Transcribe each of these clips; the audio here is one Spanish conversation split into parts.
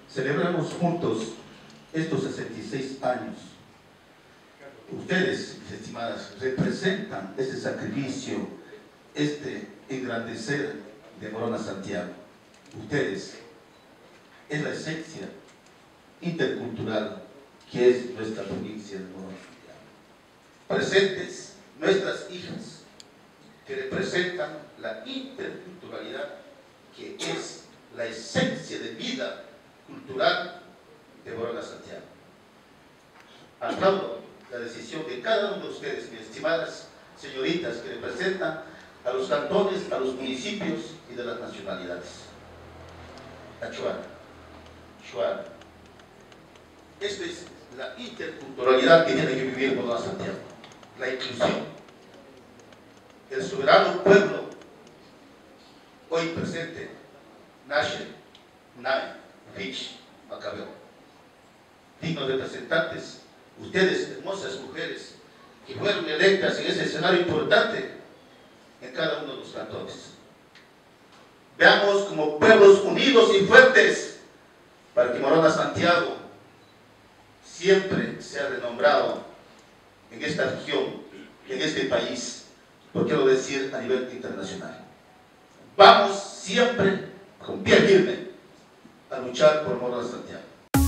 celebramos juntos estos 66 años. Ustedes, mis estimadas, representan este sacrificio, este engrandecer de Morona Santiago. Ustedes es la esencia intercultural que es nuestra provincia de Morona Santiago. Presentes nuestras hijas, que representan la interculturalidad, que es la esencia de vida cultural de Morona Santiago. Aplaudo la decisión de cada uno de ustedes, mis estimadas señoritas, que representan a los cantones, a los municipios y de las nacionalidades. Achuar, Shuar. Esta es la interculturalidad que tiene que vivir Morona Santiago, la inclusión. El soberano pueblo, hoy presente, Nashe, Nay, Rich, Macabeo. Dignos representantes, ustedes, hermosas mujeres, que fueron electas en ese escenario importante en cada uno de los cantones. Veamos como pueblos unidos y fuertes para que Morona Santiago siempre sea renombrado en esta región, en este país, por qué no decir a nivel internacional. Vamos siempre con pie firme a luchar por Morona Santiago.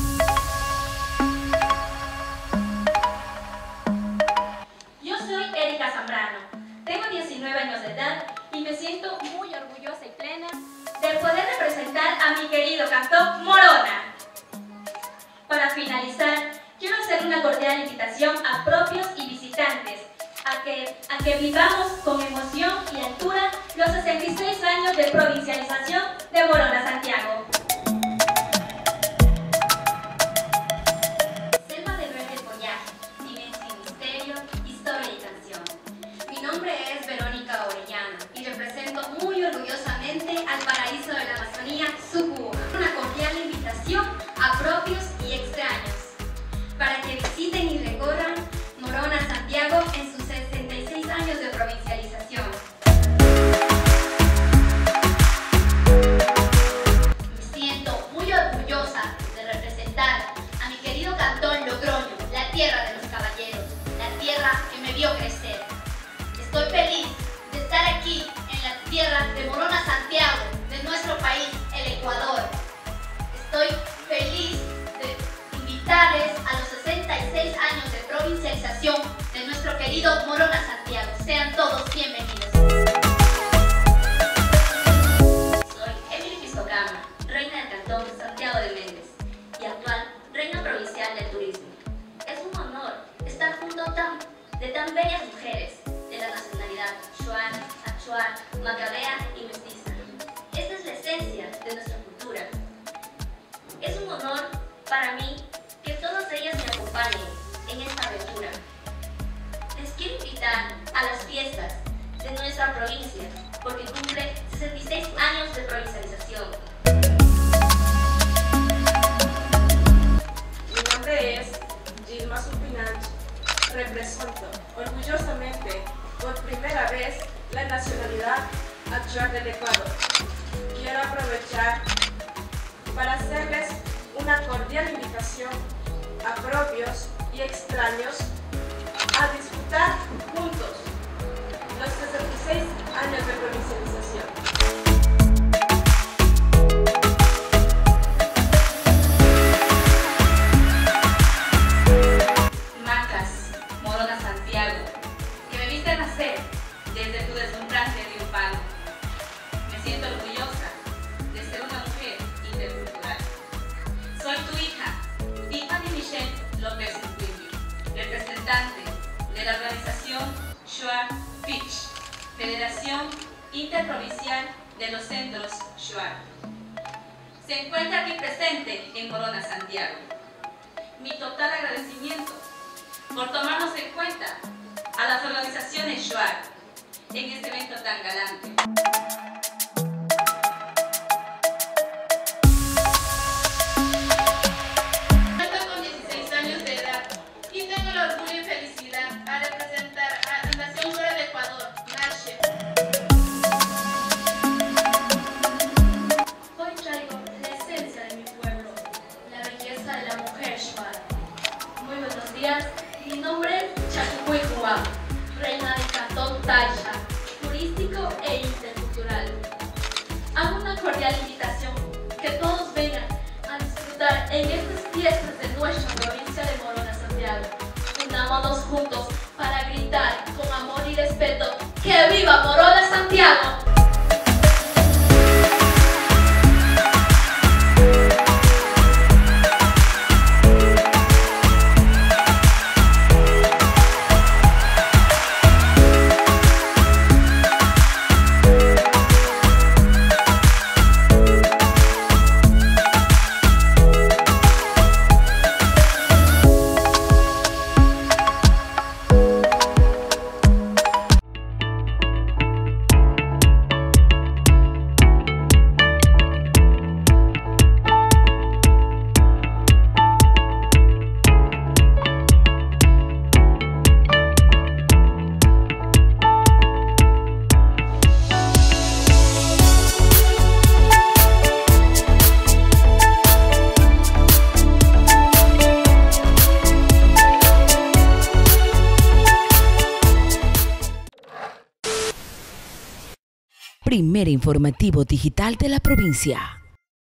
Yo soy Erika Zambrano, tengo 19 años de edad y me siento muy orgullosa y plena de poder representar a mi querido cantón Morona. Para finalizar, quiero hacer una cordial invitación a propios y visitantes a que vivamos con emoción y altura los 66 años de provincialización de Morona Santiago. Selva de verde follaje, silencio y misterio, historia y canción. Mi nombre es Verónica Orellana y represento muy orgullosamente al paraíso de la Amazonía, Sucú. Una cordial invitación a propios y extraños para que visiten y recorran Morona Santiago en sus 66 años de provincialización. Me siento muy orgullosa de representar a mi querido cantón Logroño, la tierra de los caballeros, la tierra que me vio crecer. Estoy feliz de estar aquí en la tierra de Morona Santiago, de nuestro país, el Ecuador. Estoy feliz de invitarles a los 66 años de provincialización de nuestro querido Morona Santiago. Sean todos bienvenidos. Soy Emily Pistocama, reina del cantón Santiago de Méndez y actual reina provincial del turismo. Es un honor estar junto de tan bellas mujeres de la nacionalidad Shuar, Achuar, Macabea y mestiza. Esta es la esencia de nuestra cultura. Es un honor para mí que todas ellas me acompañen en esta aventura. Les quiero invitar a las fiestas de nuestra provincia porque cumple 66 años de provincialización. Mi nombre es Gilma Supinanch. Represento orgullosamente por primera vez la nacionalidad Achuar del Ecuador. Quiero aprovechar para hacerles una cordial invitación a propios y extraños a disfrutar juntos los 66 años de provincialización. Macas, Morona Santiago, que me viste nacer desde tu deslumbrante triunfante. Me siento orgullosa de ser una mujer intercultural. Soy tu hija, Tiffany Michelle López Mucuyo, representante de la organización Shuar Fitch, Federación Interprovincial de los Centros Shuar. Se encuentra aquí presente en Morona Santiago. Mi total agradecimiento por tomarnos en cuenta a las organizaciones Shuar en este evento tan galante. e intercultural. Hago una cordial invitación que todos vengan a disfrutar en estas fiestas de nuestra provincia de Morona, Santiago. Unámonos juntos para gritar con amor y respeto ¡que viva Morona, Santiago! Primer informativo digital de la provincia.